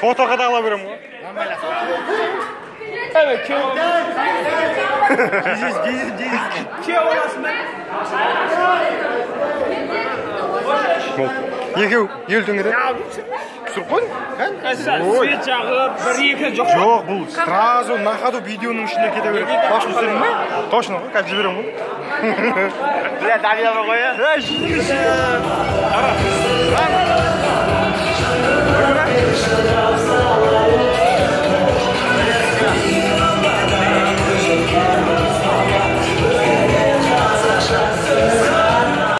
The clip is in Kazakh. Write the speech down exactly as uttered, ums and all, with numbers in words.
Fotoga da ала берем ғой. Evet, kö Giziz, giziz, giziz. Kö olasın ben. Екеу, елдің еді. Түсіріп қойын? Свет жағып, бір екі жоқ. Жоқ, бұл сразу на ходу видеоның ішіне кете береді. Точно түсірдің ме? Точно ғой, қазір жіберем ғой. Бля, Дарья бар ғой, ә?